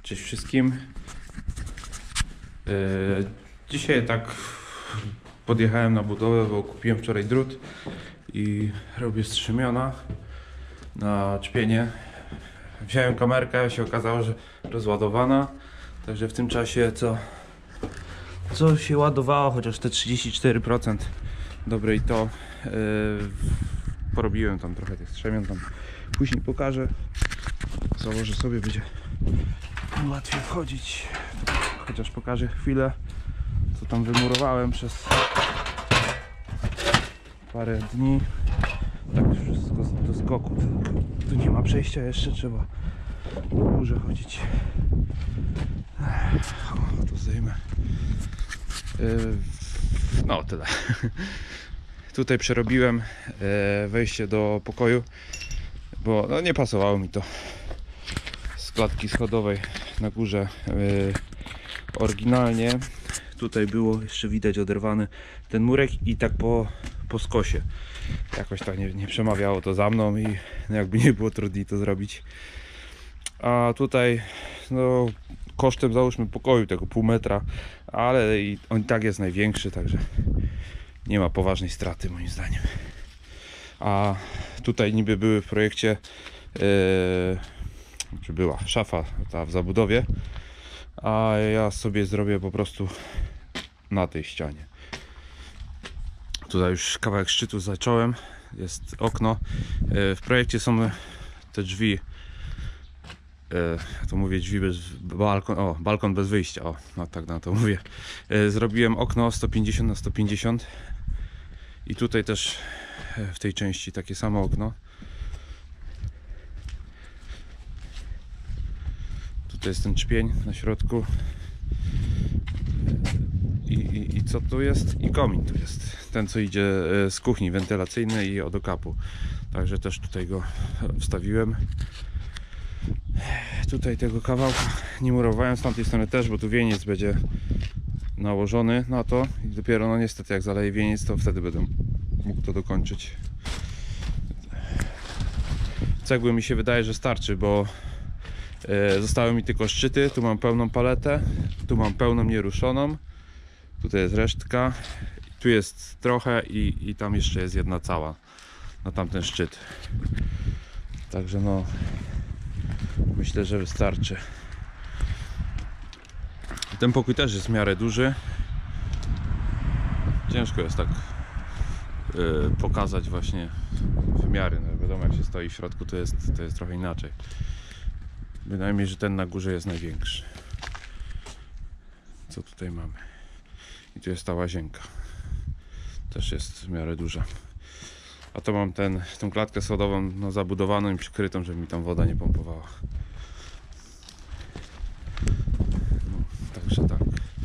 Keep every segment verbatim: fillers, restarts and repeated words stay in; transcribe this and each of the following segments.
Cześć wszystkim. Yy, dzisiaj tak podjechałem na budowę, bo kupiłem wczoraj drut i robię strzemiona na czpienie. Wziąłem kamerkę, się okazało, że rozładowana, także w tym czasie co, co się ładowało, chociaż te trzydzieści cztery procent dobre i to yy, porobiłem tam trochę tych strzemion, tam później pokażę. Założę sobie, będzie łatwiej wchodzić, chociaż pokażę chwilę, co tam wymurowałem przez parę dni. Tak już wszystko do skoku. Tu nie ma przejścia jeszcze, trzeba po górze chodzić. O, to zdejmę. No tyle. Tutaj przerobiłem wejście do pokoju, bo no, nie pasowało mi to z klatki schodowej na górze. Oryginalnie tutaj było jeszcze widać oderwany ten murek i tak po, po skosie jakoś tak nie, nie przemawiało to za mną i no jakby nie było trudniej to zrobić. A tutaj no kosztem załóżmy pokoju tego pół metra, ale i on i tak jest największy, także nie ma poważnej straty moim zdaniem. A tutaj niby były w projekcie yy, czy była szafa ta w zabudowie, a ja sobie zrobię po prostu na tej ścianie. Tutaj już kawałek szczytu zacząłem, jest okno. W projekcie są te drzwi, to mówię drzwi bez balkon, o balkon bez wyjścia, o no tak na to mówię. Zrobiłem okno sto pięćdziesiąt na sto pięćdziesiąt i tutaj też w tej części takie samo okno. Tutaj jest ten czpień na środku. I, i, I co tu jest? I komin tu jest. Ten, co idzie z kuchni, wentylacyjny i od okapu. Także też tutaj go wstawiłem. Tutaj tego kawałka nie murowałem, z tamtej strony też, bo tu wieniec będzie nałożony na to. I dopiero, no niestety, jak zaleję wieniec, to wtedy będę mógł to dokończyć. Cegły mi się wydaje, że starczy, bo zostały mi tylko szczyty. Tu mam pełną paletę, tu mam pełną nieruszoną, tutaj jest resztka, tu jest trochę i, i tam jeszcze jest jedna cała na tamten szczyt. Także no myślę, że wystarczy. Ten pokój też jest w miarę duży. Ciężko jest tak yy, pokazać właśnie wymiary. No wiadomo, jak się stoi w środku, to jest, to jest trochę inaczej. Bynajmniej, że ten na górze jest największy. Co tutaj mamy? I tu jest ta łazienka. Też jest w miarę duża. A to mam ten, tą klatkę schodową no, zabudowaną i przykrytą, żeby mi tam woda nie pompowała. No, także tak.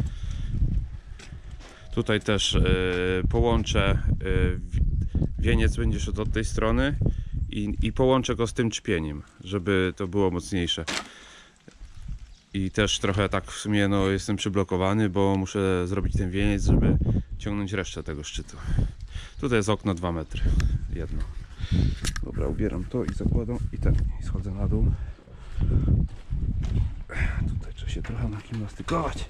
Tutaj też yy, połączę yy, wieniec będzie szedł od tej strony. I, I połączę go z tym czpieniem, żeby to było mocniejsze. I też trochę tak w sumie no, jestem przyblokowany, bo muszę zrobić ten wieniec, żeby ciągnąć resztę tego szczytu. Tutaj jest okno dwa metry. Jedno. Dobra, ubieram to i zakładam i ten. I schodzę na dół. Tutaj trzeba się trochę nagimnastykować.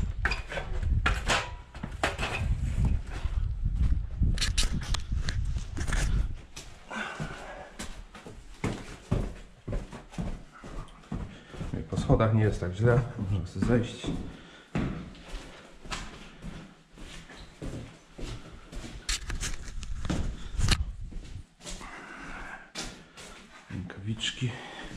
Po schodach nie jest tak źle, można sobie zejść. Rękawiczki.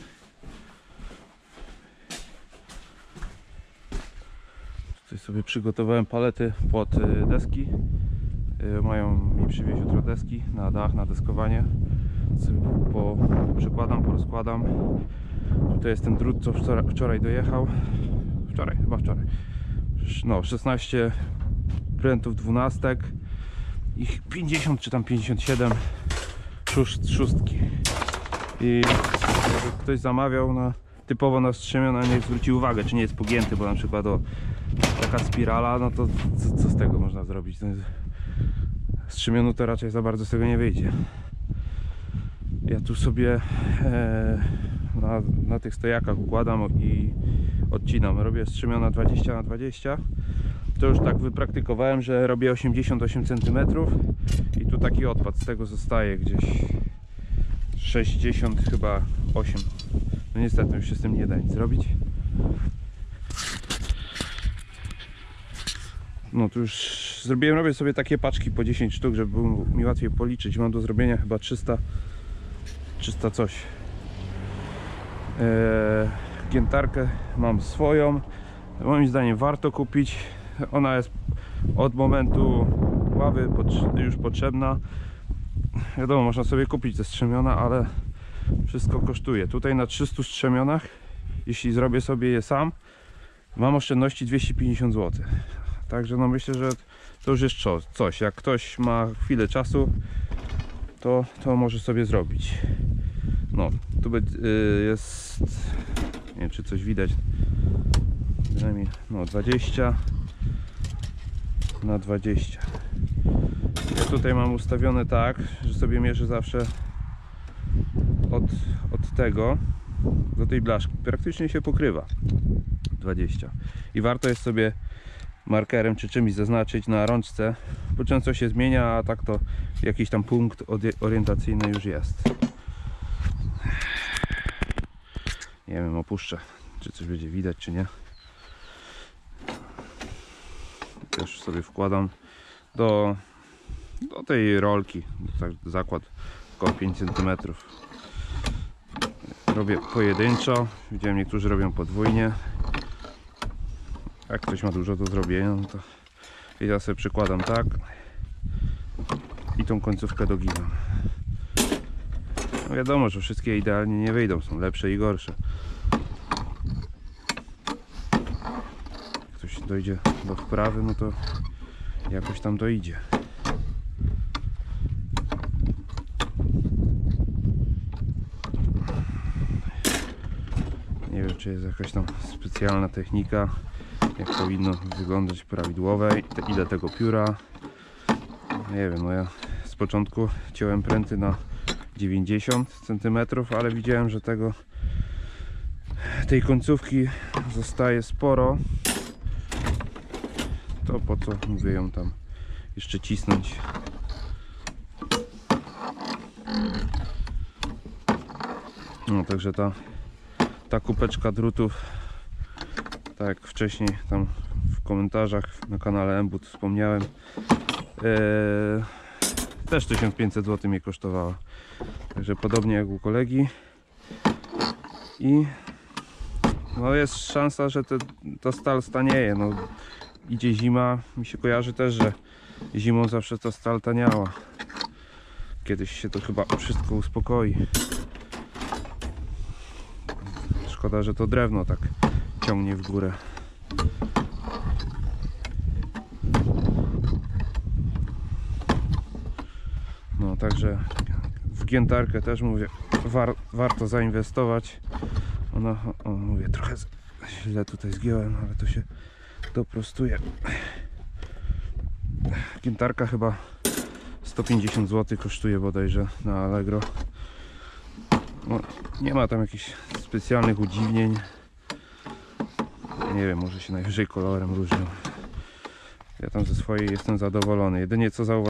Tutaj sobie przygotowałem palety pod deski. Mają mi przywieźć jutro deski na dach, na deskowanie. Po, przykładam, porozkładam. Tutaj jest ten drut, co wczoraj, wczoraj dojechał. Wczoraj, chyba wczoraj. No, szesnaście prętów dwunastek. Ich pięćdziesiąt czy tam pięćdziesiąt siedem szóst, szóstki. I jakby ktoś zamawiał na typowo na strzemiona, niech zwróci uwagę, czy nie jest pogięty, bo na przykład o, taka spirala, no to co, co z tego można zrobić? Strzemionu to raczej za bardzo z tego nie wyjdzie. Ja tu sobie e, na, na tych stojakach układam i odcinam. Robię strzemiona dwadzieścia na dwadzieścia. To już tak wypraktykowałem, że robię osiemdziesiąt osiem centymetrów i tu taki odpad z tego zostaje gdzieś sześćdziesiąt chyba osiem. No niestety już się z tym nie da nic zrobić. No tu już zrobiłem, robię sobie takie paczki po dziesięć sztuk, żeby było mi łatwiej policzyć. Mam do zrobienia chyba trzysta trzysta coś. Eee, giętarkę mam swoją. Moim zdaniem warto kupić. Ona jest od momentu ławy już potrzebna. Wiadomo, można sobie kupić te strzemiona, ale wszystko kosztuje. Tutaj na trzystu strzemionach, jeśli zrobię sobie je sam, mam oszczędności dwieście pięćdziesiąt złotych. Także no myślę, że to już jest coś. Jak ktoś ma chwilę czasu, to, to może sobie zrobić. No, tu jest, nie wiem czy coś widać, no dwadzieścia na dwadzieścia. Ja tutaj mam ustawione tak, że sobie mierzę zawsze od, od tego do tej blaszki. Praktycznie się pokrywa dwadzieścia. I warto jest sobie markerem czy czymś zaznaczyć na rączce, bo często się zmienia, a tak to jakiś tam punkt orientacyjny już jest. Nie wiem, opuszczę, czy coś będzie widać, czy nie. Też sobie wkładam do, do tej rolki, tak, zakład około pięć centymetrów. Robię pojedynczo, widziałem, niektórzy robią podwójnie. Jak ktoś ma dużo do zrobienia, no to ja sobie przykładam tak i tą końcówkę doginam. No wiadomo, że wszystkie idealnie nie wyjdą, są lepsze i gorsze. Jak ktoś dojdzie do wprawy, no to jakoś tam dojdzie. Nie wiem, czy jest jakaś tam specjalna technika, jak powinno wyglądać prawidłowe, ile tego pióra. Nie wiem, no ja z początku ciąłem pręty na dziewięćdziesiąt centymetrów, ale widziałem, że tego tej końcówki zostaje sporo. To po co mówię ją tam jeszcze cisnąć. No także ta ta kupeczka drutów, tak jak wcześniej tam w komentarzach na kanale Embut wspomniałem, ee, też tysiąc pięćset złotych mnie kosztowała. Także podobnie jak u kolegi. I no jest szansa, że te, ta stal stanieje. No, idzie zima, mi się kojarzy też, że zimą zawsze ta stal taniała. Kiedyś się to chyba wszystko uspokoi. Szkoda, że to drewno tak ciągnie w górę. No także w giętarkę też mówię, war, warto zainwestować. Ona, o, mówię, trochę źle tutaj zgiąłem, ale to się doprostuje. Giętarka chyba sto pięćdziesiąt złotych kosztuje bodajże na Allegro. No, nie ma tam jakichś specjalnych udziwnień. Nie wiem, może się najwyżej kolorem różnią. Ja tam ze swojej jestem zadowolony. Jedynie co zauważyłem,